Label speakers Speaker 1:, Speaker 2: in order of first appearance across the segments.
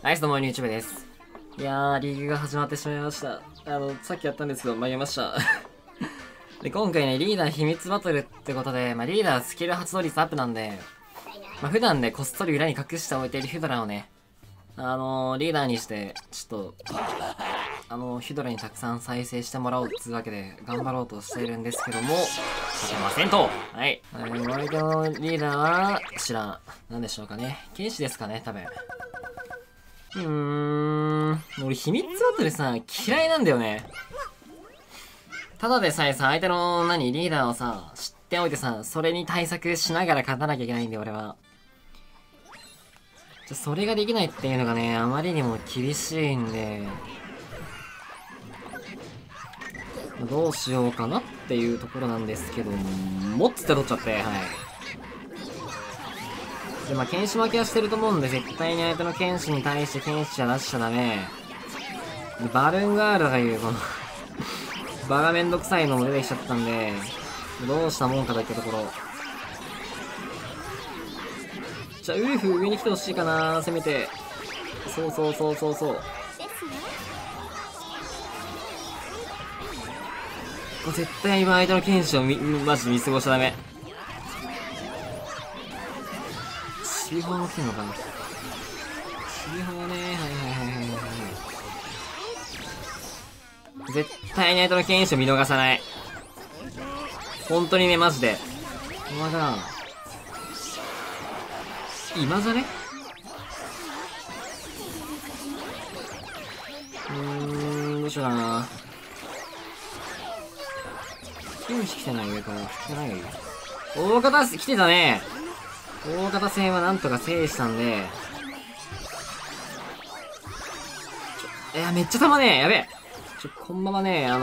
Speaker 1: はい、どうも、YouTube です。いやー、リーグが始まってしまいました。さっきやったんですけど、間に合いました。で、今回ね、リーダー秘密バトルってことで、リーダースキル発動率アップなんで、普段ね、こっそり裏に隠しておいているヒュドラをね、リーダーにして、ちょっと、ヒュドラにたくさん再生してもらおうっつうわけで、頑張ろうとしているんですけども、勝てませんと。はい。お相手のリーダーは、知らん。何でしょうかね。剣士ですかね、多分。俺秘密バトルさ、嫌いなんだよね。ただでさえさ、相手のリーダーをさ、知っておいてさ、それに対策しながら勝たなきゃいけないんだよ、俺は。それができないっていうのがね、あまりにも厳しいんで、どうしようかなっていうところなんですけども、っつって取っちゃって、はい。で、剣士負けはしてると思うんで、絶対に相手の剣士に対して剣士は出しちゃダメ。で、バルーンガールが言う、この場がめんどくさいのも出てきちゃったんで、どうしたもんかといったところ。じゃあ、ウルフ上に来てほしいかな、せめて。そうそうそうそうそう。これ絶対今相手の剣士をマジで見過ごしちゃダメ。シビホも来てんのかな。シビホね、はいはいはいはいはい。絶対に相手の剣士を見逃さない。本当にね、マジで。お前が、今じゃね？どうしようかな。剣士来てない上から。来てないよ。大型来てたね。大型戦はなんとか制したんで。いや、めっちゃ弾ね。やべえ。こんばんはね、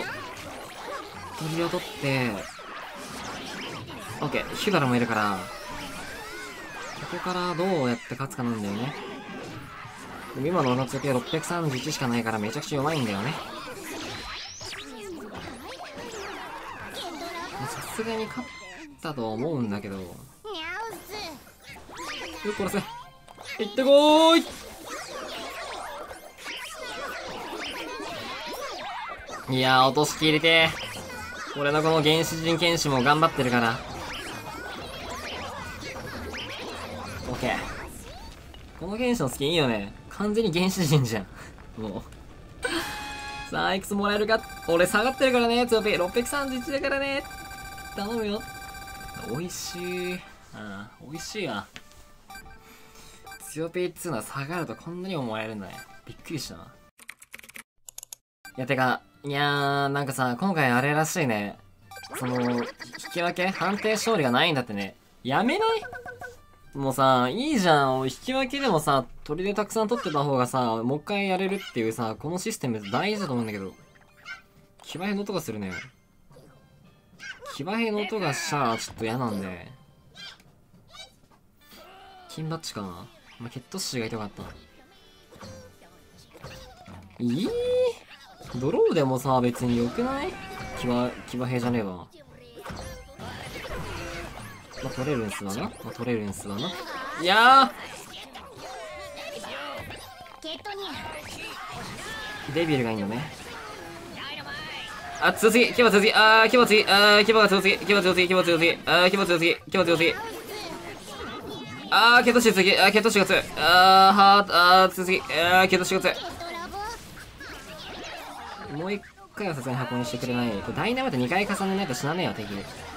Speaker 1: 鳥を取って、オッケー、ヒュダラもいるから、ここからどうやって勝つかなんだよね。でも今の俺の通計631しかないからめちゃくちゃ弱いんだよね。さすがに勝ったとは思うんだけど。殺せ。行ってこーい。いやー、落としきれてー。俺のこの原始人剣士も頑張ってるから。オッケー。この剣士のスキンいいよね。完全に原始人じゃん。もう。さあ、いくつもらえるか。俺下がってるからね、強ペイ。631だからね。頼むよ。美味しい。美味しいわ。強ペイっつうのは下がるとこんなにももらえるんだね。びっくりしたな。いや、てか、いやー、なんかさ、今回あれらしいね。引き分け判定勝利がないんだってね。やめない？もうさ、いいじゃん。引き分けでもさ、鳥でたくさん取ってた方がさ、もう一回やれるっていうさ、このシステム大事だと思うんだけど。騎馬兵の音がするね。騎馬兵の音がちょっと嫌なんで。金バッチかな。ケットッシュが痛かった。ドローでもさ、別に良くない？騎馬兵じゃねえわ。取れるんすわな。取れるんすわな。いやーデビルがいいのね。強すぎ、牙強すぎ、牙強すぎ、牙が強すぎ、牙強すぎ、牙強すぎ、牙強すぎ、牙強すぎ。ケットシー強すぎ、ケットシーが強い。強すぎ、ケットシーが強い。もう一回はさすがに箱にしてくれない。これダイナマイト2回重ねないと死なねえよ、敵。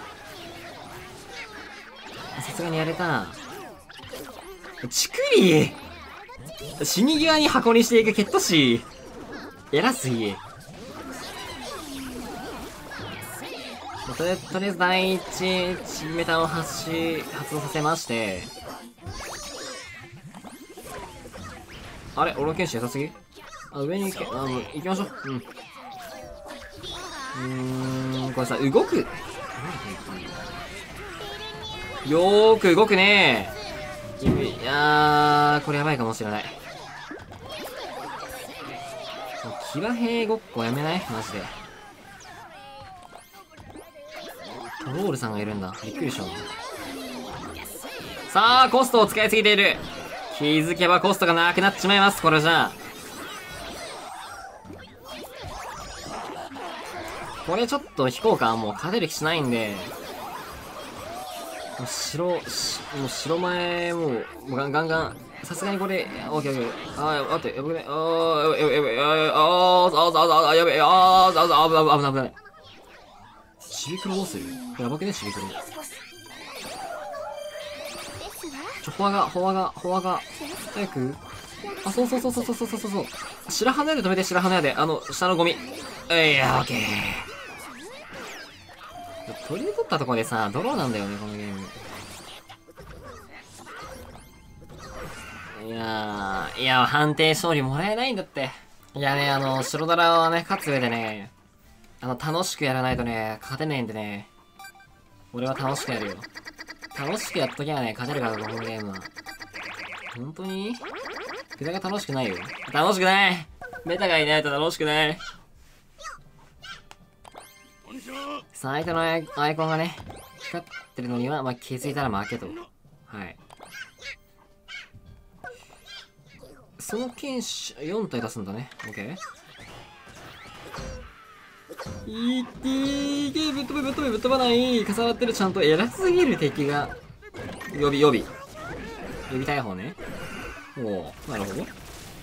Speaker 1: さすがにやれたな。チクリ死に際に箱にしていくケットシー。偉すぎ。とりあえず第一チメタを発動させまして。あれ俺の剣士優しすぎ？上に行け、行きましょう。これさ、動く。よーく動くねー。いやー、これやばいかもしれない。騎馬兵ごっこやめない？マジで。トロールさんがいるんだ。びっくりした。さあ、コストを使いすぎている。 気づけばコストがなくなっちまいます、これじゃあ。これちょっと引こうか。もう勝てる気しないんで。もう白前、もうガンガン。さすがにこれ、オッケーオッケー。待って、やばくね。やべえ。シビクロどうする？やばくね、シビクロ。フォアが。早く。あ、そう。白羽屋で止めて、白羽屋で。下のゴミ。いや、オッケー。取り取ったところでさ、ドローなんだよね、このゲーム。いや、判定勝利もらえないんだって。いやね、白ドラはね、勝つ上でね、楽しくやらないとね、勝てないんでね。俺は楽しくやるよ。楽しくやっときゃね、勝てるから、このゲームは。本当に？筆が楽しくないよ。楽しくない！メタがいないと楽しくない。さあ、相手のアイコンがね、光ってるのには、まあ、気づいたら負けと。はい。その剣士、4体出すんだね。オッケー。いってー、ぶっ飛ばない。重なってる、ちゃんと偉すぎる敵が。予備大砲ね。おお、なるほど。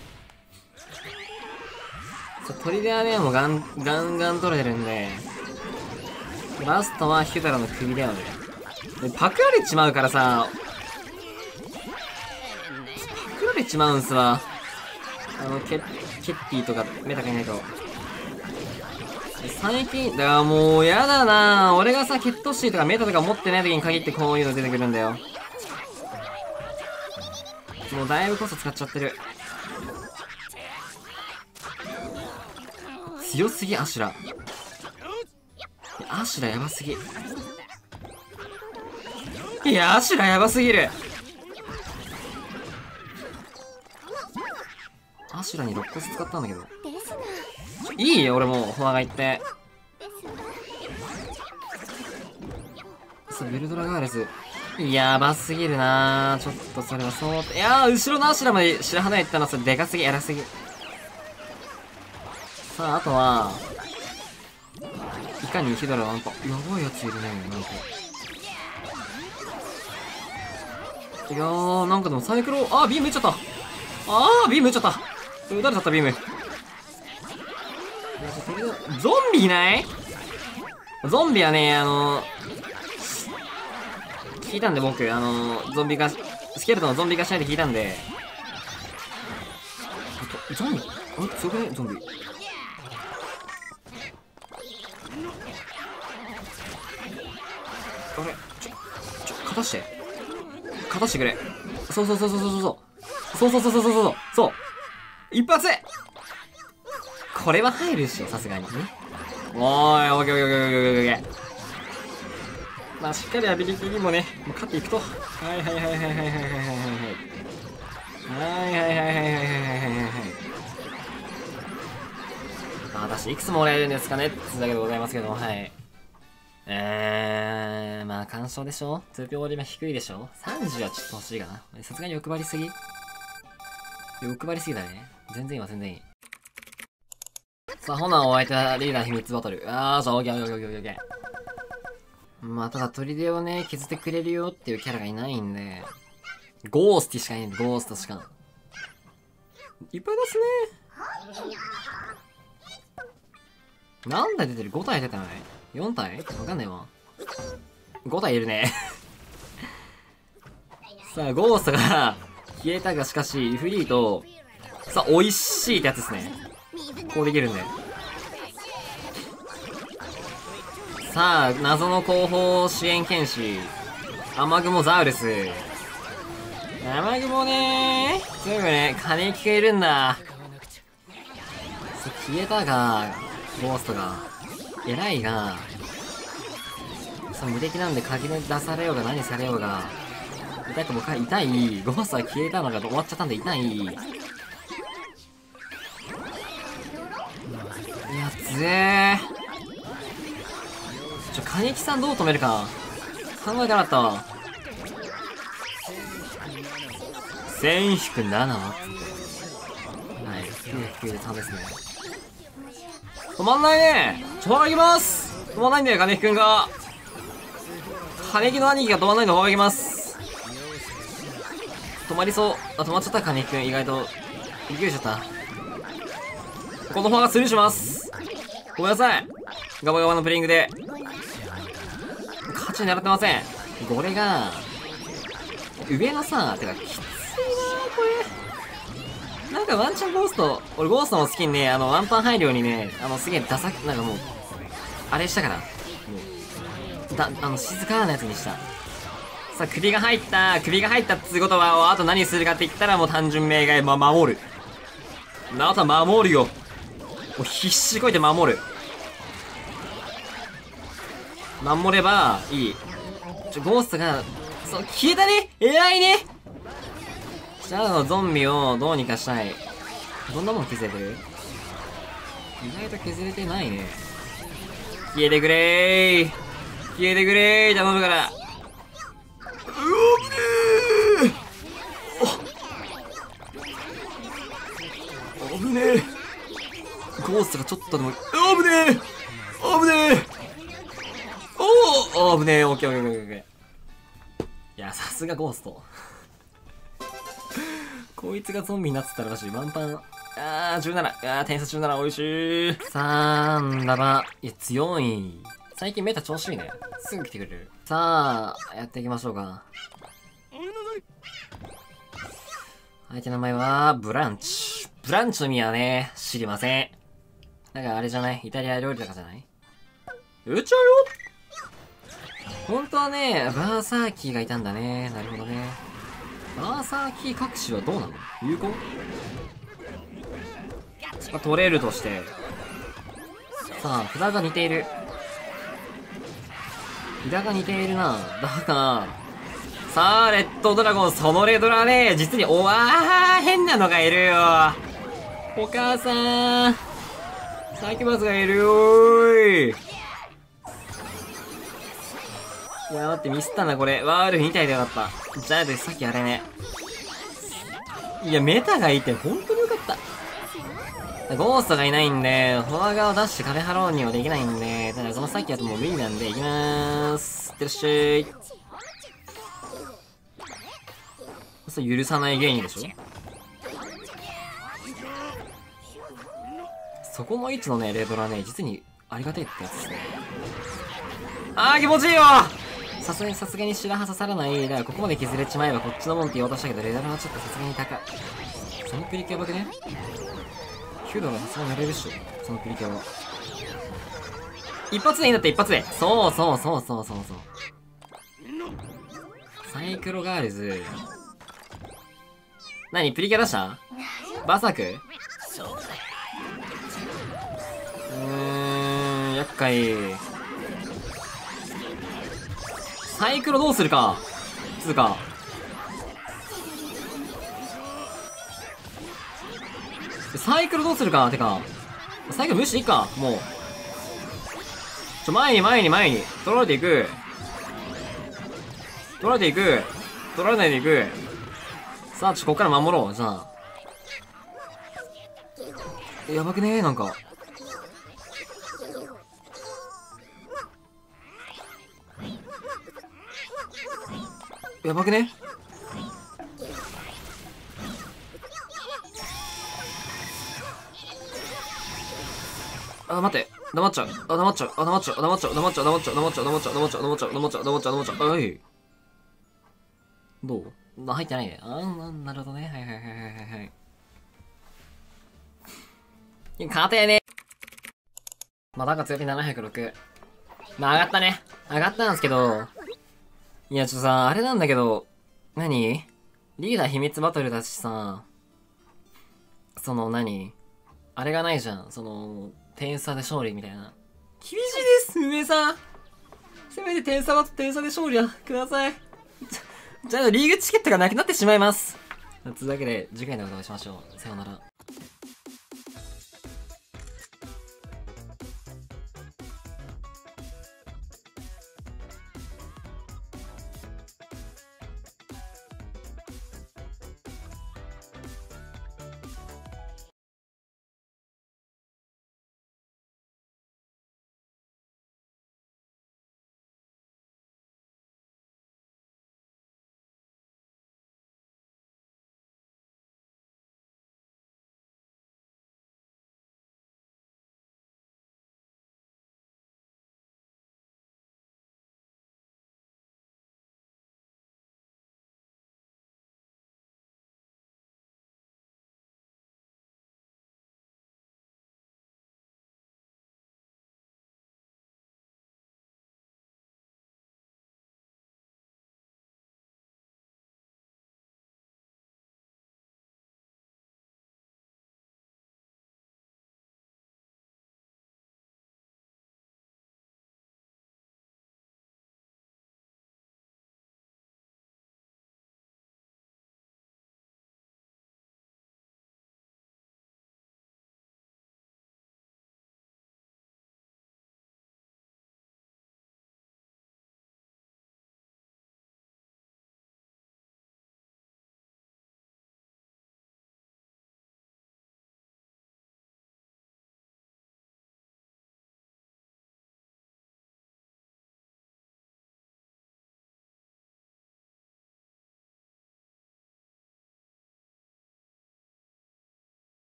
Speaker 1: さあ、砦はね、もうガンガン取れてるんで、ラストはヒュダラの首だよね。パクられちまうからさ、パクられちまうんすわ。ケッティとかメタがいないと。最近、だからもうやだな。俺がさ、ケットシーとかメタとか持ってない時に限ってこういうの出てくるんだよ。もうだいぶコスト使っちゃってる。強すぎ、アシュラ。アシュラやばすぎ。いや、アシュラやばすぎる。アシュラに6コス使ったんだけど。いいよ、俺もう、フォアが行って。ベルドラガーレス。やばすぎるなー。ちょっとそれはそう。いやー、後ろのアシュラまで白羽行ったのはそれでかすぎ、偉すぎ。さあ、あとは、いかにヒドラはなんか、やばいやついるね、なんか。いやー、なんかでもサイクロ、ビーム打っちゃった。ビーム打っちゃった。撃たれちゃった、ビーム。ゾンビいない？ゾンビはね、聞いたんで僕、ゾンビ化、スケルトンのゾンビ化しないで聞いたんで。ゾンビ？強くね？ゾンビ。あれ？勝たして。勝たしてくれ。そう。一発！これは入るでしょ、さすがにね。おーい、オッケー。まあ、しっかりアビリティにもね、もう勝っていくと。はい。私、いくつもらえるんですかねってだけでございますけども、はい。まあ、干渉でしょ？ 2 票割り低いでしょ？ 30 はちょっと欲しいかな。さすがに欲張りすぎ？欲張りすぎだね。全然いい。さあ、ほな、お相手はリーダー秘密バトル。オッケー。まあ、ただ、砦をね、削ってくれるよっていうキャラがいないんで、ゴースティしかいないんで、ゴーストしか。いっぱい出すね。何体出てる？ 5 体出てない？ 4 体？わかんないわ。5体いるね。さあ、ゴーストが消えたがしかし、フリーと、さあ、美味しいってやつですね。こうできるんで。さあ、謎の後方支援剣士。雨雲ザウルス。雨雲ねー。すぐね、金木がいるんだ。消えたが、ゴーストが。偉いが、無敵なんで鍵で出されようが何されようが。痛い。ゴーストは消えたのが終わっちゃったんで痛い。やっぜー。金木さんどう止めるか考えてなかったわ。 1000-7はつって。はい、9で3ですね。止まんないね。止まらぎます。止まんないんだよ、金木くんが。金木の兄貴が止まんないの止まらぎます。止まりそう。あ、止まっちゃった、金木くん。意外と。びっくりしちゃった。この方がスルーします。ごめんなさい。ガバガバのプレイングで。勝ち狙ってません。これが、上のさ、てか、きついなこれ。なんかワンチャンゴースト、俺ゴーストも好きにね、ワンパン配慮にね、すげえダサく、なんかもう、あれしたから。もう、静かなやつにした。さあ、首が入ったっつうことは、あと何するかって言ったらもう単純明快、守る。あとは守るよ。もう必死こいて守る。守ればいい。ゴーストが、そう、消えたね。偉いね。じゃあゾンビをどうにかしたい。どんなもん削れてる？意外と削れてないね。消えてくれー。消えてくれー。頼むから。危ねえ。ゴーストがちょっとでも、危ねえ。危ねえ。危ねえ。オッケーオッケーオッケー。いや、さすがゴースト。こいつがゾンビになってたらしい。ワンパン。17。点差17。美味しい。ラバ。いや、強い。最近メタ調子いいね。すぐ来てくれる。さあ、やっていきましょうか。相手の名前は、ブランチ。ブランチの意味はね、知りません。なんかあれじゃない？イタリア料理とかじゃない？うちゃよ。本当はね、バーサーキーがいたんだね。なるほどね。バーサーキー隠しはどうなの？有効？取れるとして。さあ、札が似ている。札が似ているな。だが、さあ、レッドドラゴン、そのレドラね、実に、変なのがいるよ。お母さん。サイキュバスがいるよーい。いや、待って、ミスったな、これ。ワールフ2体でよかった。じゃあ、さっきあれね。いや、メタがいて、本当によかった。ゴーストがいないんで、フォア側を出して壁張ろうにはできないんで、ただこのさっきやともう無理なんで、いきまーす。いってらっしゃい。それ許さない芸人でしょ？そこの位置のね、レドラね、実にありがたいってやつですね。気持ちいいよ。さすがに白羽刺さらない。だからここまで削れちまえばこっちのもんって言おうとしたけど、レドラはちょっとさすがに高い。そのプリキュアばくね？9度がさすがにやれるっしょ。そのプリキュアは。一発でいいんだって、一発で。そう。サイクロガールズ。何プリキュア出した？バーサーク？厄介。サイクロどうするかつうか。サイクロどうするかてか。サイクロ無視でいいかもう。前に。取られていく。取られないでいく。さあ、ここから守ろう。じゃあ。やばくねなんか。やばくね？待って。黙っちゃう。はい。どう？入ってないね。なるほどね。はい。勝てね。だが強火706。上がったね。上がったんですけど、いや、さ、あれなんだけど、リーダー秘密バトルだしさ、あれがないじゃん。点差で勝利みたいな。厳しいです、上さん。せめて点差で勝利はください。じゃあ、リーグチケットがなくなってしまいます。というわけで、次回の動画をしましょう。さようなら。